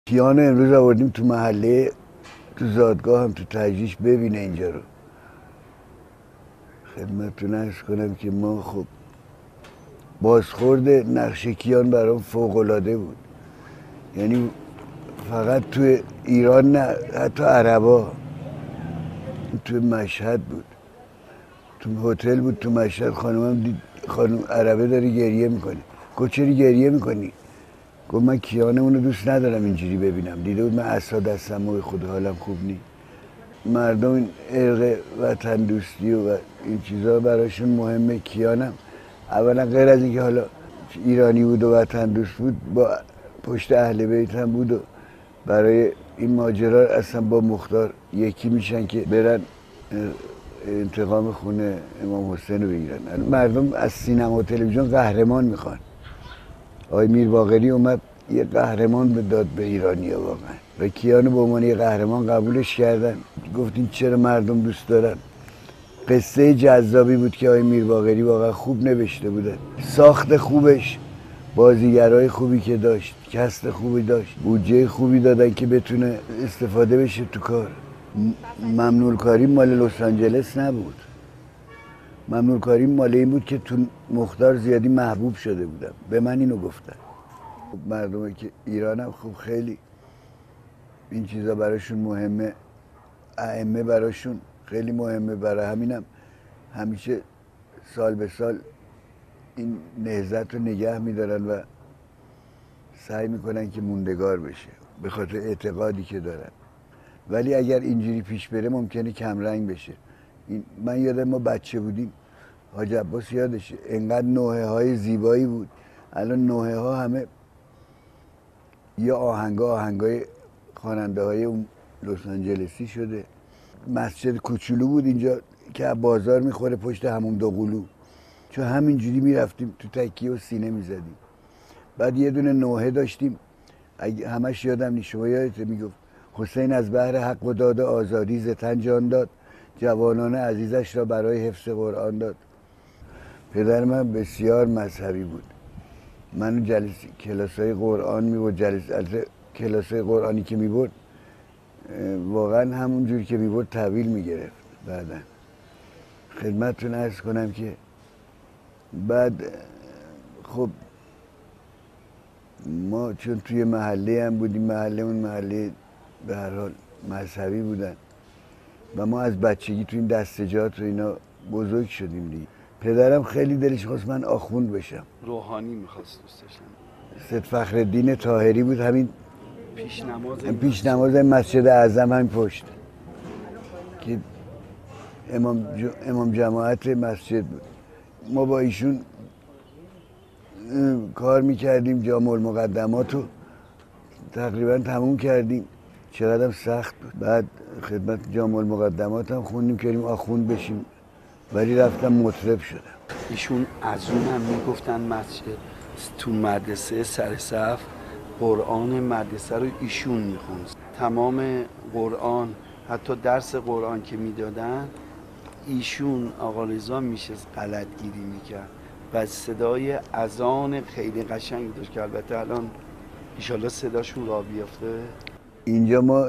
کیان امروز آوردیم تو محله، تو زادگاه هم تو تجریش ببینه اینجا رو. خدمتتون عرض کنم که ما خب بازخورد نقش کیان برام فوق‌العاده بود. یعنی فقط تو ایران نه، حتی عربا. تو مشهد بود، تو هتل بود تو مشهد. خانمم دید خانم عربه داره گریه میکنه. گفت چرا گریه میکنی؟ گفت من کیانمون رو دوست ندارم اینجوری ببینم. دیده بود من عصا دستم و خود حالم خوب نیست. مردم این ارق وطن دوستی و این چیزا براشون مهمه. کیانم اولا غیر از اینکه حالا ایرانی بود و وطن دوست بود، با پشت اهل بیت هم بود و برای این ماجرا اصلا با مختار یکی میشن که برن انتقام خونه امام حسین رو بگیرن. مردم از سینما و تلویزیون قهرمان میخوان. آقای میر باقری اومد یه قهرمان به داد به ایرانیا واقعا، و کیانو به عنوان یه قهرمان قبولش کردن. گفتین چرا مردم دوست دارن. قصه جذابی بود که آقای میر باقری واقعا خوب نوشته بوده. ساخت خوبش، بازیگرای خوبی که داشت، کست خوبی داشت، بودجه خوبی دادن که بتونه استفاده بشه تو کار. ممنون کاری مال لس آنجلس نبود. ممنون کاری مال این بود که تو مختار زیادی محبوب شده بودم. به من اینو گفتن. مردمی که ایرانم خب خیلی این چیزا براشون مهمه. ائمه براشون خیلی مهمه. برای همینم همیشه سال به سال این نهضت رو نگه میدارن و سعی میکنن که موندگار بشه به خاطر اعتقادی که دارن. ولی اگر اینجوری پیش بره ممکنه کمرنگ بشه. من یادم ما بچه بودیم، حاج عباس یادشه، انقدر نوحه های زیبایی بود. الان نوحه ها همه یا آهنگای خواننده های اون لس آنجلسی شده. مسجد کوچولو بود اینجا که بازار میخوره پشت همون دوقلو، چون همینجوری میرفتیم تو تکیه و سینه میزدیم. بعد یه دونه نوحه داشتیم، همش یادم نیست، شما یادته میگفت حسین از بهر حق و داد آزادی ز تن جان داد، جوانان عزیزش را برای حفظ قرآن داد. پدر من بسیار مذهبی بود. منو کلاسای قرآن میبرد. کلاسای قرآنی که میبرد واقعا همون جوری که میبرد تحویل میگرفت. بعدا خدمتتون عرض کنم که بعد خب ما چون توی محله هم بودیم، محله به هر حال مذهبی بودن و ما از بچگی تو این دستجات و اینا بزرگ شدیم دیگه. پدرم خیلی دلش خواست من آخوند بشم. روحانی میخواست دوست داشتن. سید فخرالدین طاهری بود، همین پیش نماز مسجد اعظم همین پشت که امام جماعت مسجد بود. ما با ایشون کار میکردیم، جامع المقدمات رو تقریبا تموم کردیم. چقدر سخت بود. بعد خدمت جامع المقدمات هم خوندیم کردیم آخوند بشیم، ولی رفتم مطرب شدم. ایشون از اون هم میگفتن مسجد تو مدرسه سر صف قرآن مدرسه رو ایشون میخوند. تمام قرآن، حتی درس قرآن که میدادن ایشون آقا رضا میشه غلط گیری میکرد و صدای اذان خیلی قشنگ داشت که البته الان ایشالله صداشون را بیافته. اینجا ما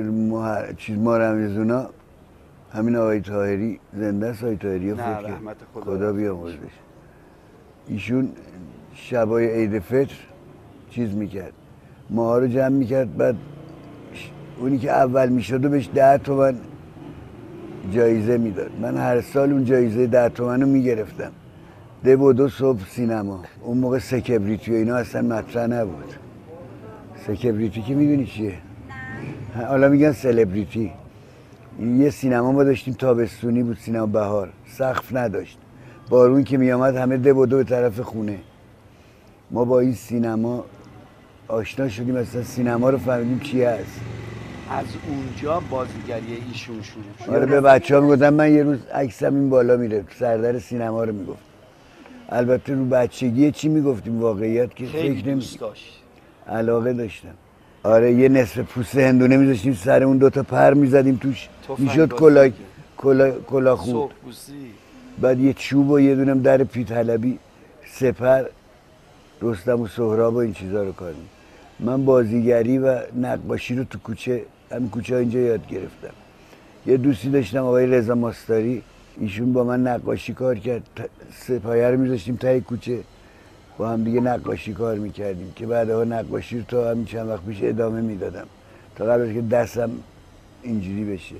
رمزونا همین آقای طاهری زنده است. آقای طاهری نه رحمت خدا بیامرزش. ایشون شبای عید فطر چیز میکرد، ماها رو جمع میکرد. بعد اونی که اول میشد و بهش 10 تومن جایزه میداد. من هر سال اون جایزه 10 تومن رو میگرفتم. ده و دو صبح سینما. اون موقع سکبریتی و اینا اصلا مطرح نبود. سکبریتی که میدونی چیه؟ حالا میگن سلبریتی. یه سینما ما داشتیم تابستونی بود، سینما بهار، سقف نداشت. بارون که میامد همه ده و دو به طرف خونه. ما با این سینما آشنا شدیم، اصلا سینما رو فهمیدیم چی هست. از اونجا بازیگری ایشون شروع شد. آره، به بچه ها میگفتم من یه روز عکسم این بالا میره، سردر سینما رو میگفت. البته رو بچگی چی میگفتیم واقعیت که خیلی دوست داشت، علاقه داشتم. آره، یه نصف پوست هندونه میذاشتیم سر اون 2 تا پر میزدیم توش، میشد کلاه خوب. بعد یه چوب و یه دونم در پیت حلبی، سپر، رستم و سهراب و این چیزا رو کار. من بازیگری و نقاشی رو تو کوچه، همین کوچه ها اینجا یاد گرفتم. یه دوستی داشتم آقای رضا ماستاری، ایشون با من نقاشی کار کرد، سپایه رو میذاشتیم تای کوچه با هم دیگه نقاشی کار میکردیم که بعدها نقاشی رو تا همین چند وقت پیش ادامه میدادم تا قبل از که دستم اینجوری بشه.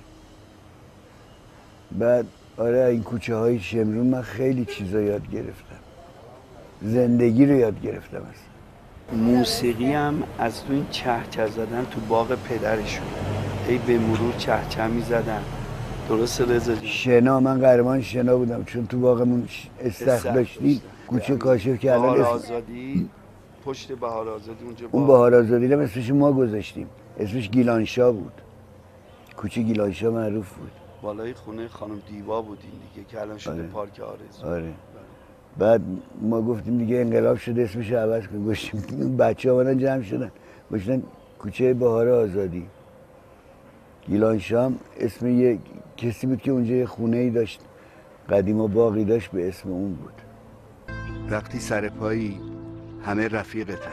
بعد آره این کوچه های شمرون من خیلی چیزا یاد گرفتم، زندگی رو یاد گرفتم اصلا. موسیقی هم از تو این چهچه زدن تو باغ پدرشون، ای به مرور چهچه میزدن. درست رضا جون؟ شنا، من قهرمان شنا بودم چون تو باغمون استخر داشتیم، کوچه کاشف که الان بهار آزادی، پشت بهار آزادی اونجا اون بهار آزادی رو اسمش ما گذاشتیم، اسمش گیلانشاه بود، کوچه گیلانشاه معروف بود. بالای خونه خانم دیوا بود این دیگه که الان شده پارک آرزو. آره. بعد ما گفتیم دیگه انقلاب شده اسمش رو عوض کنیم، گفتیم بچه ها اومدن جمع شدن گفتن کوچه بهار آزادی. گیلانشاه اسم یه کسی بود که اونجا یه خونه ای داشت قدیم و باقی داشت به اسم اون بود. وقتی سر پایی همه رفیقتن،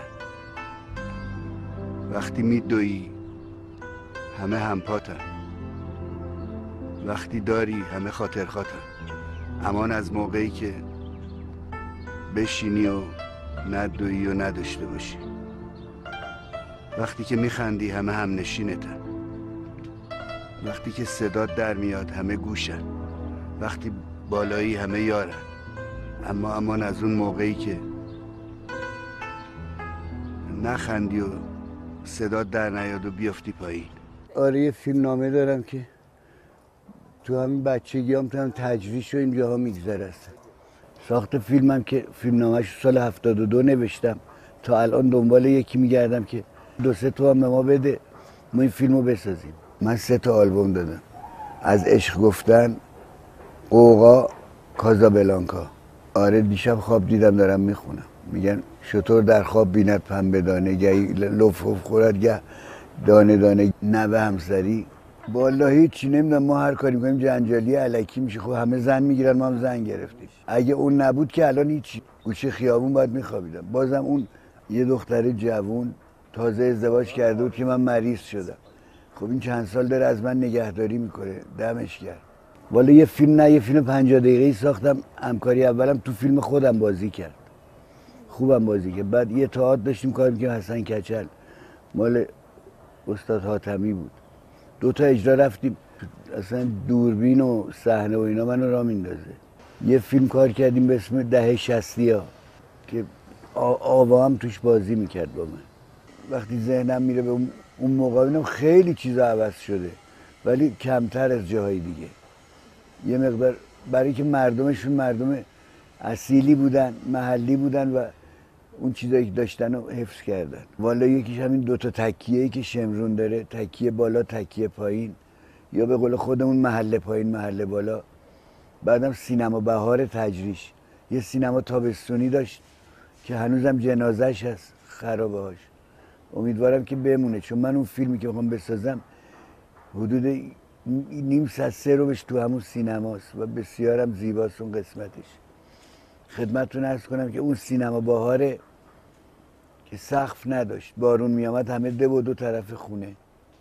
وقتی میدوی همه همپاتن، وقتی داری همه خاطرخواتن. امان از موقعی که بشینی و ندویی و نداشته باشی، وقتی که میخندی همه هم نشینتن، وقتی که صدات در میاد همه گوشن، وقتی بالایی همه یارن. اما امان از اون موقعی که نخندی و صدات در نیاد و بیافتی پایین. آره یه فیلم نامه دارم که تو همین بچگی هم تجریش و این جاها میگذره است. ساخت فیلمم که فیلم نامه‌اش سال 72 نوشتم، تا الان دنبال یکی میگردم که 2-3 تومن به ما بده ما این فیلمو بسازیم. من 3 تا آلبوم دادم، از عشق گفتن، قوقا، کازابلانکا. آره دیشب خواب دیدم دارم میخونم، میگن شطور در خواب بیند پنبه دانه، گهی لف خورد گه دانه دانه نوه همسری. والا هیچی نمیدونم، ما هر کاری میکنیم جنجالی الکی میشه. خب همه زن میگیرن، ما هم زن گرفتیم. اگه اون نبود که الان هیچی، گوشه خیابون باید میخوابیدم. بازم اون یه دختر جوون تازه ازدواج کرده بود که من مریض شدم. خب این چند سال داره از من نگهداری میکنه، دمش گرم. والا یه فیلم نه، یه فیلم 50 دقیقه‌ای ساختم، همکاری اولم تو فیلم خودم بازی کرد، خوبم بازی کرد. بعد یه تئاتر داشتیم کار می‌کردیم، حسن کچل مال استاد حاتمی بود. 2 تا اجرا رفتیم، اصلا دوربین و صحنه و اینا منو را میندازه. یه فیلم کار کردیم به اسم دهه 60 که آوا هم توش بازی میکرد با من. وقتی ذهنم میره به اون موقع ببینم خیلی چیزا عوض شده ولی کمتر از جاهای دیگه. یه مقدار برای که مردمشون مردم اصیلی بودن، محلی بودن و اون چیزایی که داشتن رو حفظ کردن. والا یکیش همین 2 تا تکیه‌ای که شمرون داره، تکیه بالا تکیه پایین، یا به قول خودمون محله پایین محله بالا. بعدم سینما بهار تجریش، یه سینما تابستونی داشت که هنوزم جنازش هست خرابه‌هاش. امیدوارم که بمونه، چون من اون فیلمی که میخوام بسازم حدود نیم ساعت 3 رو بهش تو همون سینماست و بسیارم زیباست اون قسمتش. خدمتتون عرض کنم که اون سینما بهاره که سقف نداشت، بارون میامد همه دو و 2 طرف خونه.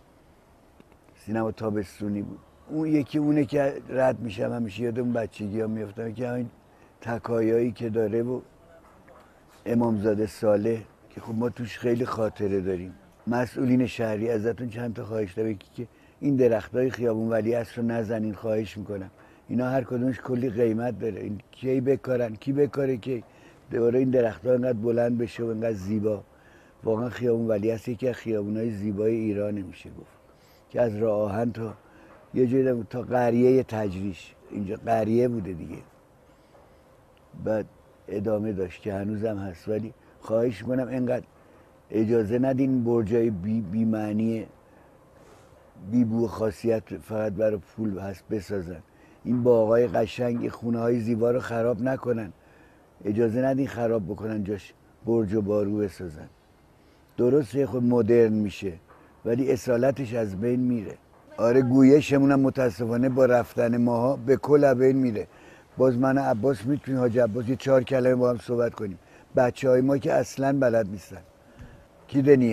سینما تابستونی بود. اون یکی اونه که رد میشم همیشه یاد اون بچگی ها میفتم که همین تکایایی که داره و امامزاده صالح که خب ما توش خیلی خاطره داریم. مسئولین شهری ازتون چند تا خواهش دارم که این درختای خیابون ولیعصر رو نزنین، خواهش میکنم. اینا هر کدومش کلی قیمت داره، این کی بکارن کی بکاره که دوباره این درخت‌ها اینقدر بلند بشه و اینقدر زیبا. واقعا خیابون ولیعصر یکی از خیابون‌های زیبای ایران میشه گفت که از راه آهن تا یه جایی تا قریه تجریش، اینجا قریه بوده دیگه. بعد ادامه داشت که هنوزم هست، ولی خواهش میکنم اینقدر اجازه ندین برجای بی معنی بی بو خاصیت فقط برای پول هست بسازن. این باغای قشنگ، خونه های زیبا رو خراب نکنن، اجازه ندین خراب بکنن جاش برج و بارو بسازن. درسته خود مدرن میشه ولی اصالتش از بین میره. آره گویشمون هم متاسفانه با رفتن ماها به کل بین میره. باز من عباس میتونیم حاج عباس یه 4 کلمه با هم صحبت کنیم. بچه های ما که اصلا بلد نیستن. کی دنیه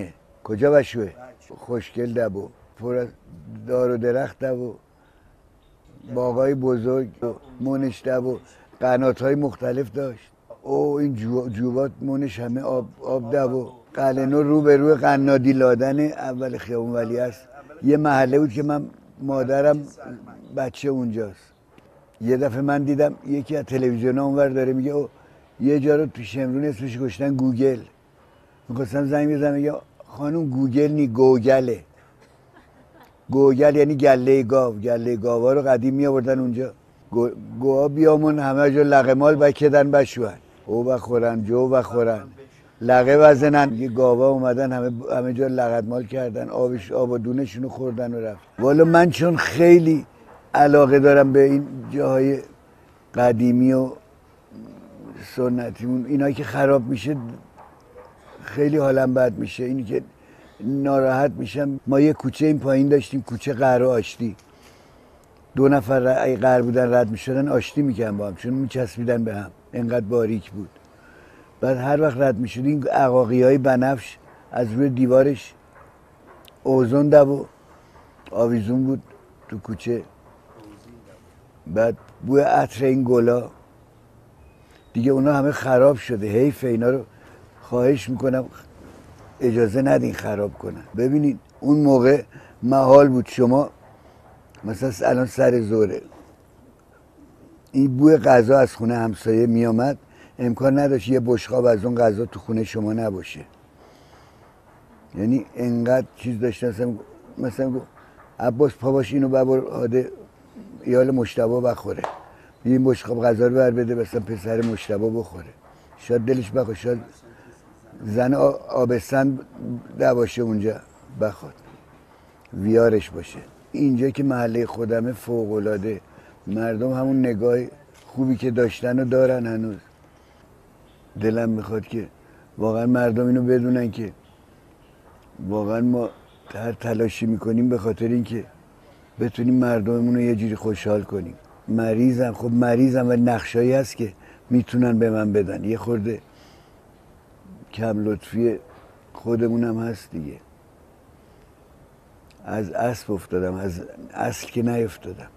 کجا بشوه؟ خوشگل دبو، پر از دار و درخت دبو، باغای بزرگ و مونش دبو، قنات‌های مختلف داشت. او این جوبات مونش همه آب دبو. قلعه نو رو به روی قنادی لادن اول خیابون ولیعصر. یه محله بود که من مادرم بچه اونجاست. یه دفعه من دیدم یکی از تلویزیون‌ها اونور داره میگه او یه جا رو تو شمرون اسمش گذاشتن گوگل. میخواستم زنگ بزنم میگه خانم گوگل نی گوگله. گوگل یعنی گله گاو. گله گاوا رو قدیم می آوردن اونجا. گوها بیامون همه جا لقمال بکدن بشوهن. او بخورن جو بخورن. لقه بزنن. یه گاوا اومدن همه جا لقمال کردن. آب و دونشونو خوردن و رفت. والا من چون خیلی علاقه دارم به این جاهای قدیمی و سنتیمون، اینا که خراب میشه خیلی حالم بد میشه. اینی که ناراحت میشم. ما یه کوچه این پایین داشتیم، کوچه قهر و آشتی. 2 نفر ای قهر بودن رد میشدن آشتی میکردن با هم، چون میچسبیدن به هم، انقدر باریک بود. بعد هر وقت رد میشدیم عقاقی های بنفش از روی دیوارش اوزون و آویزون بود تو کوچه. بعد بوی عطر این گلا دیگه اونا همه خراب شده. حیف اینا رو، خواهش میکنم اجازه ندین خراب کنن. ببینید اون موقع محال بود شما مثلا الان سر ظهره این بوی غذا از خونه همسایه میامد، امکان نداشت یه بشقاب از اون غذا تو خونه شما نباشه. یعنی انقدر چیز داشتن. مثلا عباس پاباش اینو ببر عاده ایال مشتبه بخوره، این بشقاب غذا رو بر بده مثلا پسر مشتبه بخوره. شاید دلش بخواد، شاید زن آبستن نباشه اونجا بخواد، ویارش باشه. اینجا که محله خودمه فوق‌العاده. مردم همون نگاه خوبی که داشتن و دارن هنوز. دلم میخواد که واقعا مردم اینو بدونن که واقعا ما هر تلاشی میکنیم به خاطر اینکه بتونیم مردممون رو یه جوری خوشحال کنیم. مریضم و نقشایی هست که میتونن به من بدن. یه خورده کم لطفی خودمونم هست دیگه. از اسب افتادم، از اصل که نیفتادم.